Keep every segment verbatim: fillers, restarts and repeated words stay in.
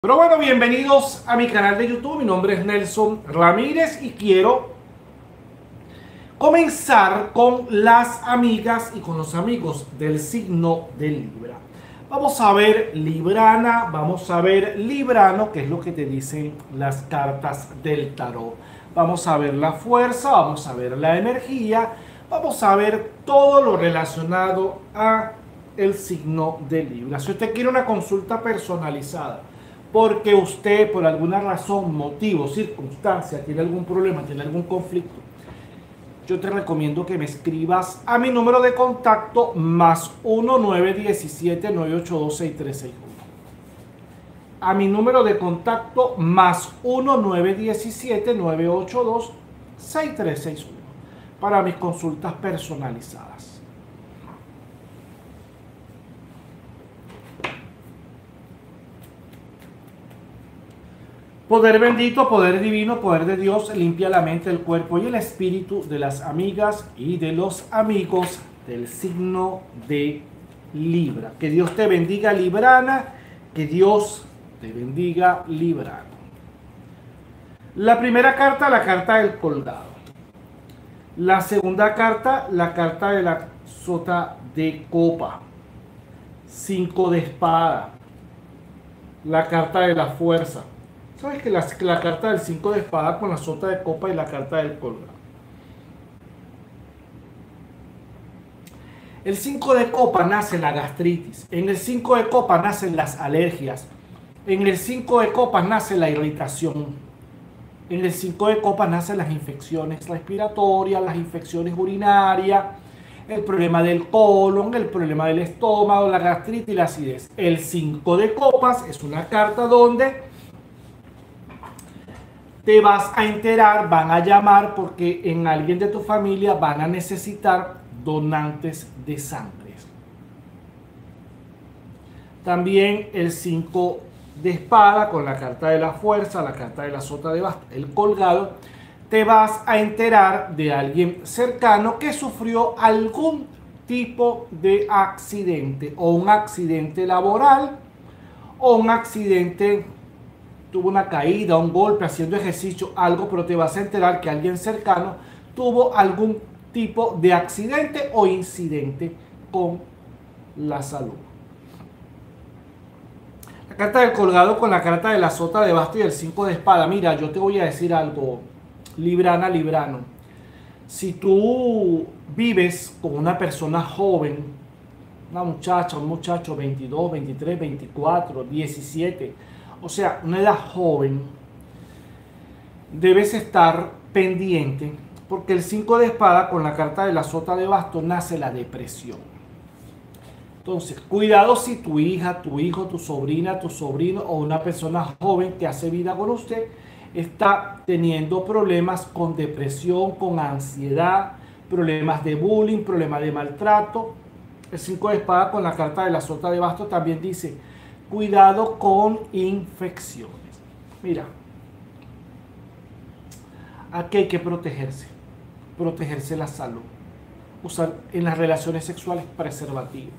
Pero bueno, bienvenidos a mi canal de YouTube. Mi nombre es Nelson Ramírez y quiero comenzar con las amigas y con los amigos del signo de Libra. Vamos a ver Librana, vamos a ver Librano, que es lo que te dicen las cartas del tarot. Vamos a ver la fuerza, vamos a ver la energía, vamos a ver todo lo relacionado a el signo de Libra. Si usted quiere una consulta personalizada, porque usted por alguna razón, motivo, circunstancia, tiene algún problema, tiene algún conflicto, yo te recomiendo que me escribas a mi número de contacto más uno nueve uno siete nueve ocho dos seis tres seis uno. A mi número de contacto más uno nueve uno siete nueve ocho dos seis tres seis uno para mis consultas personalizadas. Poder bendito, poder divino, poder de Dios limpia la mente, el cuerpo y el espíritu de las amigas y de los amigos del signo de Libra. Que Dios te bendiga, Librana, que Dios te bendiga, Librano. La primera carta, la carta del colgado. La segunda carta, la carta de la sota de copa. Cinco de espada. La carta de la fuerza. ¿Sabes que la, la carta del cinco de espada con la sota de copa y la carta del colgado? El cinco de copa nace la gastritis. En el cinco de copa nacen las alergias. En el cinco de copas nace la irritación. En el cinco de copas nacen las infecciones respiratorias, las infecciones urinarias, el problema del colon, el problema del estómago, la gastritis y la acidez. El cinco de copas es una carta donde te vas a enterar, van a llamar porque en alguien de tu familia van a necesitar donantes de sangre. También el cinco de espada con la carta de la fuerza, la carta de la sota de bastos, el colgado, te vas a enterar de alguien cercano que sufrió algún tipo de accidente, o un accidente laboral, o un accidente, tuvo una caída, un golpe, haciendo ejercicio, algo, pero te vas a enterar que alguien cercano tuvo algún tipo de accidente o incidente con la salud. La carta del colgado con la carta de la sota de bastos y el cinco de espada. Mira, yo te voy a decir algo, Librana, Librano. Si tú vives con una persona joven, una muchacha, un muchacho, veintidós, veintitrés, veinticuatro, diecisiete, o sea, una edad joven, debes estar pendiente porque el cinco de espada con la carta de la sota de bastos nace la depresión. Entonces, cuidado si tu hija, tu hijo, tu sobrina, tu sobrino o una persona joven que hace vida con usted está teniendo problemas con depresión, con ansiedad, problemas de bullying, problemas de maltrato. El cinco de espada con la carta de la sota de bastos también dice: cuidado con infecciones. Mira, aquí hay que protegerse, protegerse la salud, usar en las relaciones sexuales preservativo,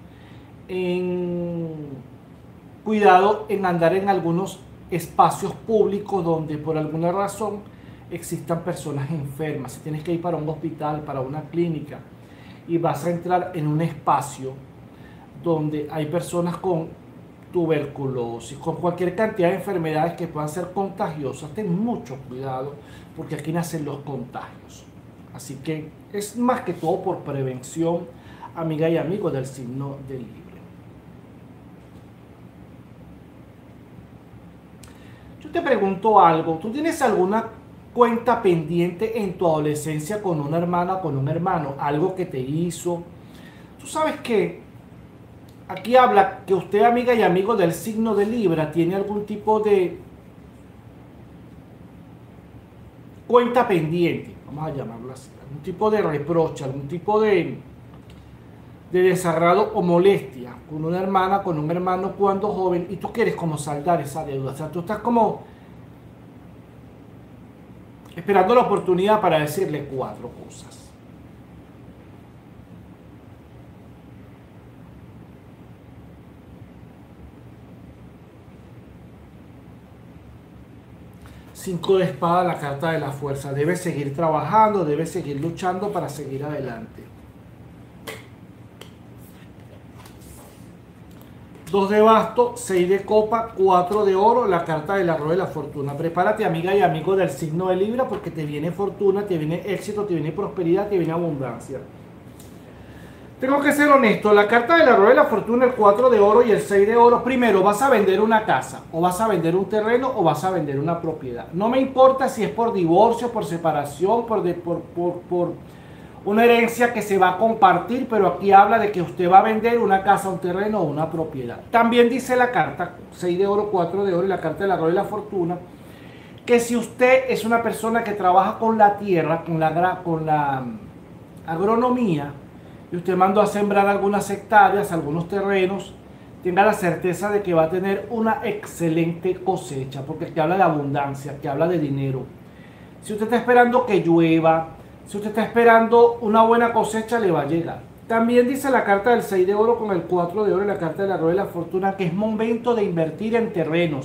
en cuidado en andar en algunos espacios públicos donde por alguna razón existan personas enfermas. Si tienes que ir para un hospital, para una clínica y vas a entrar en un espacio donde hay personas con tuberculosis, con cualquier cantidad de enfermedades que puedan ser contagiosas, ten mucho cuidado porque aquí nacen los contagios. Así que es más que todo por prevención, amiga y amigo del signo de Libra. Yo te pregunto algo, ¿tú tienes alguna cuenta pendiente en tu adolescencia con una hermana o con un hermano? Algo que te hizo. Tú sabes que aquí habla que usted, amiga y amigo del signo de Libra, tiene algún tipo de cuenta pendiente, vamos a llamarlo así, algún tipo de reproche, algún tipo de, de desagrado o molestia con una hermana, con un hermano cuando joven, y tú quieres como saldar esa deuda. O sea, tú estás como esperando la oportunidad para decirle cuatro cosas. Cinco de espada, la carta de la fuerza. Debes seguir trabajando, debes seguir luchando para seguir adelante. Dos de basto, seis de copa, cuatro de oro, la carta de la rueda de la fortuna. Prepárate, amiga y amigo del signo de Libra, porque te viene fortuna, te viene éxito, te viene prosperidad, te viene abundancia. Tengo que ser honesto, la carta de la rueda de la fortuna, el cuatro de oro y el seis de oro, primero vas a vender una casa, o vas a vender un terreno, o vas a vender una propiedad. No me importa si es por divorcio, por separación, por, de, por, por, por una herencia que se va a compartir, pero aquí habla de que usted va a vender una casa, un terreno o una propiedad. También dice la carta, seis de oro, cuatro de oro y la carta de la rueda de la fortuna, que si usted es una persona que trabaja con la tierra, con la, con la agronomía, y usted mandó a sembrar algunas hectáreas, algunos terrenos, tenga la certeza de que va a tener una excelente cosecha, porque aquí habla de abundancia, que habla de dinero. Si usted está esperando que llueva, si usted está esperando una buena cosecha, le va a llegar. También dice la carta del seis de oro con el cuatro de oro y la carta de la rueda de la fortuna que es momento de invertir en terrenos,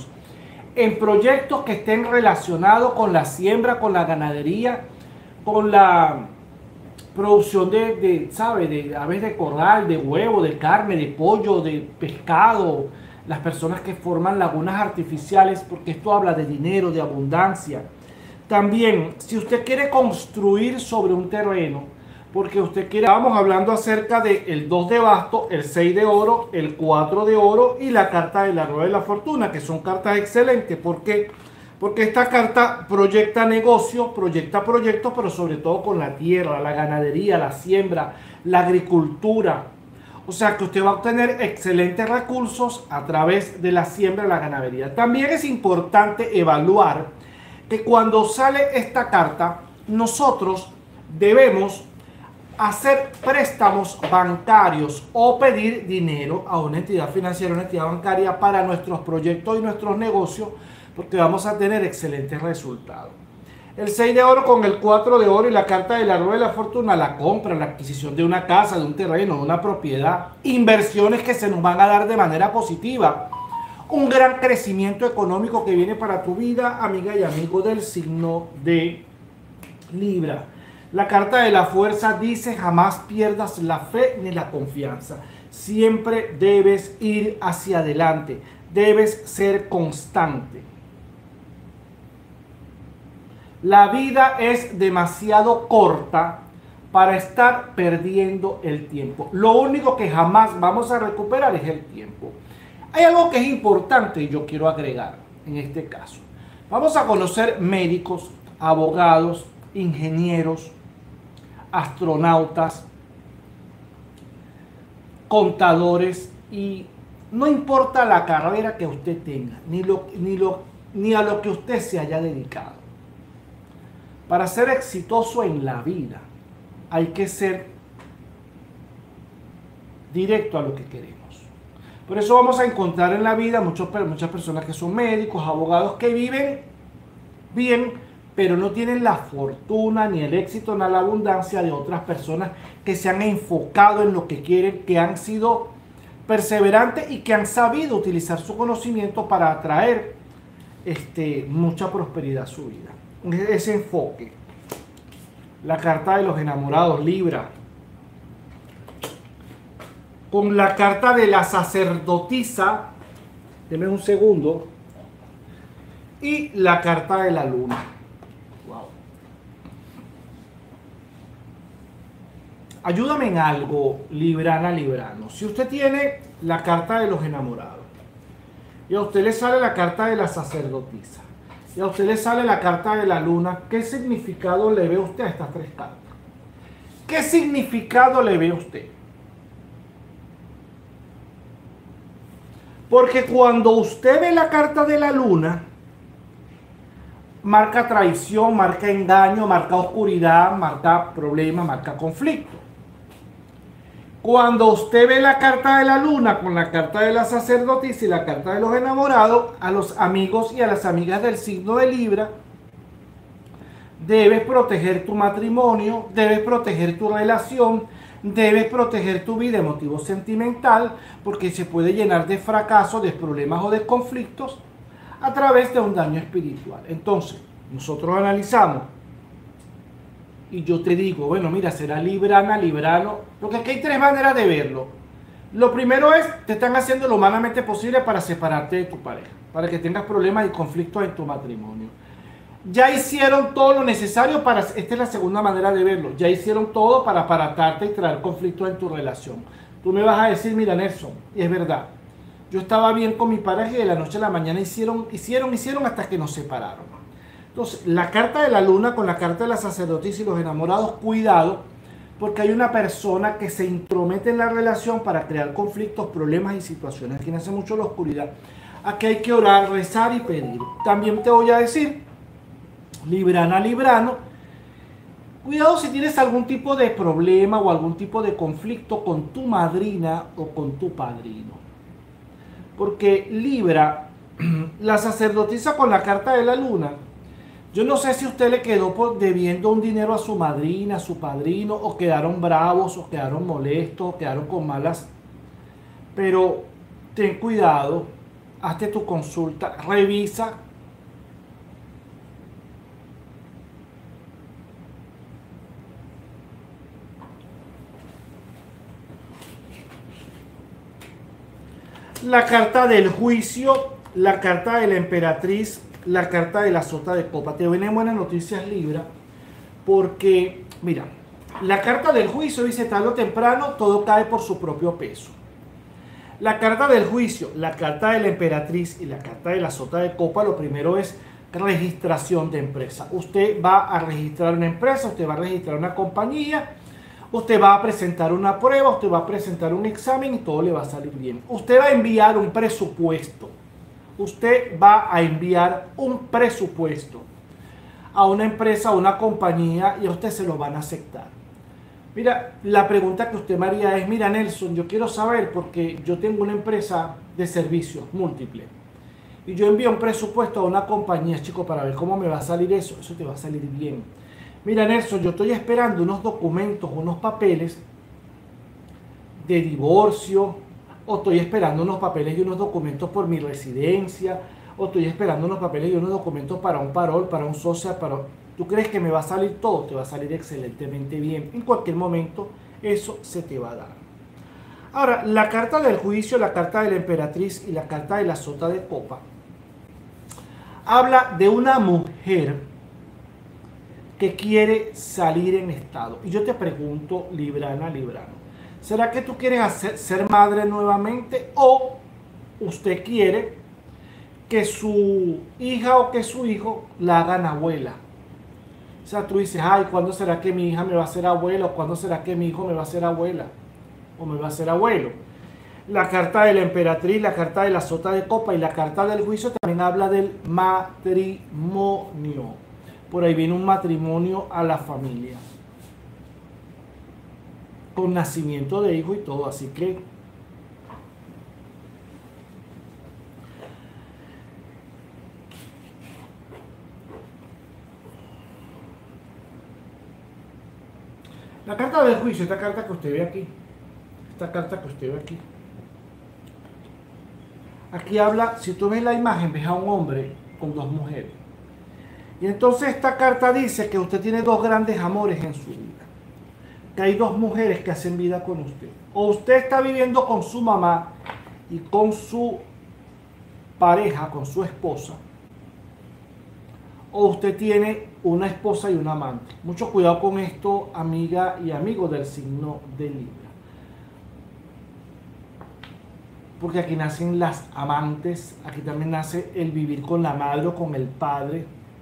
en proyectos que estén relacionados con la siembra, con la ganadería, con la producción de, de, ¿sabe? De aves de corral, de huevo, de carne, de pollo, de pescado, las personas que forman lagunas artificiales, porque esto habla de dinero, de abundancia. También, si usted quiere construir sobre un terreno, porque usted quiere, estábamos hablando acerca del dos de basto, el seis de oro, el cuatro de oro y la carta de la rueda de la fortuna, que son cartas excelentes. ¿Por qué? Porque esta carta proyecta negocios, proyecta proyectos, pero sobre todo con la tierra, la ganadería, la siembra, la agricultura. O sea que usted va a obtener excelentes recursos a través de la siembra y la ganadería. También es importante evaluar que cuando sale esta carta, nosotros debemos hacer préstamos bancarios o pedir dinero a una entidad financiera, una entidad bancaria para nuestros proyectos y nuestros negocios, porque vamos a tener excelentes resultados. El seis de oro con el cuatro de oro y la carta de la rueda de la fortuna, la compra, la adquisición de una casa, de un terreno, de una propiedad, inversiones que se nos van a dar de manera positiva, un gran crecimiento económico que viene para tu vida, amiga y amigo del signo de Libra. La carta de la fuerza dice: jamás pierdas la fe ni la confianza. Siempre debes ir hacia adelante, debes ser constante. La vida es demasiado corta para estar perdiendo el tiempo. Lo único que jamás vamos a recuperar es el tiempo. Hay algo que es importante y yo quiero agregar en este caso. Vamos a conocer médicos, abogados, ingenieros, astronautas, contadores, y no importa la carrera que usted tenga, ni, lo, ni, lo, ni a lo que usted se haya dedicado. Para ser exitoso en la vida hay que ser directo a lo que queremos. Por eso vamos a encontrar en la vida muchos, muchas personas que son médicos, abogados, que viven bien, pero no tienen la fortuna, ni el éxito, ni la abundancia de otras personas que se han enfocado en lo que quieren, que han sido perseverantes y que han sabido utilizar su conocimiento para atraer este, mucha prosperidad a su vida. Ese enfoque. La carta de los enamorados, Libra, con la carta de la sacerdotisa, denme un segundo, y la carta de la luna. Wow. Ayúdame en algo, Librana, Librano. Si usted tiene la carta de los enamorados y a usted le sale la carta de la sacerdotisa y a usted le sale la carta de la luna, ¿qué significado le ve usted a estas tres cartas? ¿Qué significado le ve usted? Porque cuando usted ve la carta de la luna, marca traición, marca engaño, marca oscuridad, marca problema, marca conflicto. Cuando usted ve la carta de la luna con la carta de la sacerdotisa y la carta de los enamorados, a los amigos y a las amigas del signo de Libra, debes proteger tu matrimonio, debes proteger tu relación, debes proteger tu vida emotivo sentimental, porque se puede llenar de fracasos, de problemas o de conflictos a través de un daño espiritual. Entonces, nosotros analizamos y yo te digo, bueno, mira, será librana, librano, porque aquí hay tres maneras de verlo. Lo primero es, te están haciendo lo humanamente posible para separarte de tu pareja, para que tengas problemas y conflictos en tu matrimonio. Ya hicieron todo lo necesario para, esta es la segunda manera de verlo, ya hicieron todo para aparatarte y traer conflictos en tu relación. Tú me vas a decir, mira Nelson, y es verdad, yo estaba bien con mi pareja y de la noche a la mañana hicieron, hicieron, hicieron hasta que nos separaron. Entonces, la carta de la luna con la carta de la sacerdotisa y los enamorados, cuidado, porque hay una persona que se intromete en la relación para crear conflictos, problemas y situaciones. Aquí nace mucho la oscuridad. Aquí hay que orar, rezar y pedir. También te voy a decir, librana, librano, cuidado si tienes algún tipo de problema o algún tipo de conflicto con tu madrina o con tu padrino. Porque Libra, la sacerdotisa con la carta de la luna, yo no sé si usted le quedó por debiendo un dinero a su madrina, a su padrino, o quedaron bravos, o quedaron molestos, o quedaron con malas. Pero ten cuidado, hazte tu consulta, revisa. La carta del juicio, la carta de la emperatriz, la carta de la sota de copa. Te vienen buenas noticias, Libra, porque, mira, la carta del juicio dice tarde o temprano todo cae por su propio peso. La carta del juicio, la carta de la emperatriz y la carta de la sota de copa, lo primero es registración de empresa. Usted va a registrar una empresa, usted va a registrar una compañía, usted va a presentar una prueba, usted va a presentar un examen y todo le va a salir bien. Usted va a enviar un presupuesto. Usted va a enviar un presupuesto a una empresa, a una compañía, y a usted se lo van a aceptar. Mira, la pregunta que usted me haría es, mira Nelson, yo quiero saber porque yo tengo una empresa de servicios múltiple y yo envío un presupuesto a una compañía, chico, para ver cómo me va a salir eso. Eso te va a salir bien. Mira Nelson, yo estoy esperando unos documentos, unos papeles de divorcio, o estoy esperando unos papeles y unos documentos por mi residencia, o estoy esperando unos papeles y unos documentos para un parol, para un social, para... ¿Tú crees que me va a salir todo? Te va a salir excelentemente bien. En cualquier momento eso se te va a dar. Ahora, la carta del juicio, la carta de la emperatriz y la carta de la sota de copa habla de una mujer que quiere salir en estado. Y yo te pregunto, Librana, Librano, ¿será que tú quieres hacer, ser madre nuevamente o usted quiere que su hija o que su hijo la hagan abuela? O sea, tú dices, ay, ¿cuándo será que mi hija me va a ser abuela? ¿O cuándo será que mi hijo me va a ser abuela? ¿O me va a ser abuelo? La carta de la emperatriz, la carta de la sota de copa y la carta del juicio también habla del matrimonio. Por ahí viene un matrimonio a la familia, con nacimiento de hijo y todo, así que la carta del juicio, esta carta que usted ve aquí, esta carta que usted ve aquí, aquí habla, si tú ves la imagen, ves a un hombre con dos mujeres. Y entonces esta carta dice que usted tiene dos grandes amores en su vida, que hay dos mujeres que hacen vida con usted. O usted está viviendo con su mamá y con su pareja, con su esposa, o usted tiene una esposa y un amante. Mucho cuidado con esto, amiga y amigo del signo de Libra, porque aquí nacen las amantes, aquí también nace el vivir con la madre o con el padre.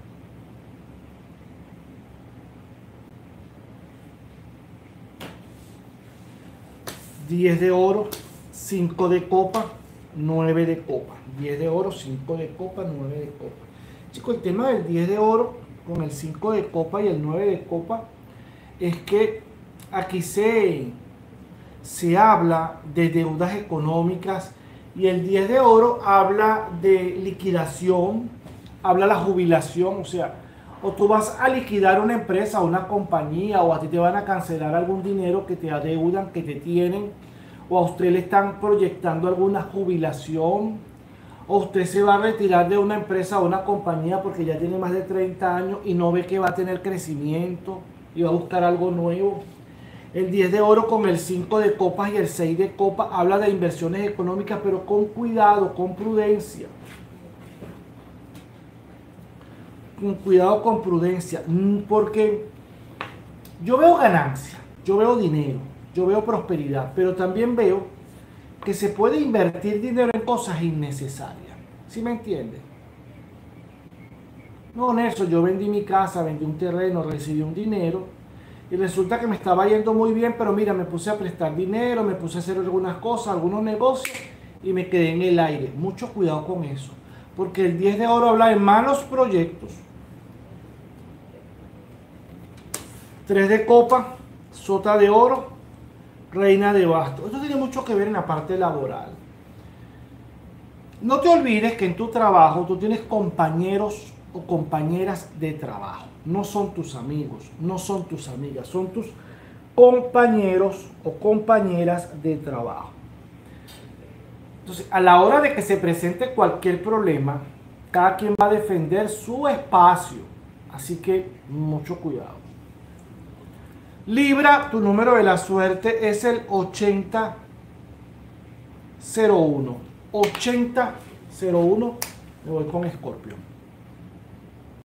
diez de oro, cinco de copa, nueve de copa. diez de oro, cinco de copa, nueve de copa. Chicos, el tema del diez de oro con el cinco de copa y el nueve de copa es que aquí se, se habla de deudas económicas y el diez de oro habla de liquidación, habla de la jubilación, o sea, o tú vas a liquidar una empresa, una compañía, o a ti te van a cancelar algún dinero que te adeudan, que te tienen, o a usted le están proyectando alguna jubilación, O usted se va a retirar de una empresa o una compañía porque ya tiene más de treinta años y no ve que va a tener crecimiento y va a buscar algo nuevo. El diez de oro con el cinco de copas y el seis de copas habla de inversiones económicas, pero con cuidado, con prudencia. Con cuidado, con prudencia, porque yo veo ganancia, yo veo dinero, yo veo prosperidad, pero también veo que se puede invertir dinero en cosas innecesarias. ¿Sí me entiende? No, Nelson, yo vendí mi casa, vendí un terreno, recibí un dinero y resulta que me estaba yendo muy bien, pero mira, me puse a prestar dinero, me puse a hacer algunas cosas, algunos negocios y me quedé en el aire. Mucho cuidado con eso, porque el diez de oro habla de malos proyectos. tres de copa, sota de oro, reina de bastos. Esto tiene mucho que ver en la parte laboral. No te olvides que en tu trabajo tú tienes compañeros o compañeras de trabajo. No son tus amigos, no son tus amigas, son tus compañeros o compañeras de trabajo. Entonces, a la hora de que se presente cualquier problema, cada quien va a defender su espacio. Así que mucho cuidado. Libra, tu número de la suerte es el ochenta cero uno. ochenta cero uno, me voy con Escorpio.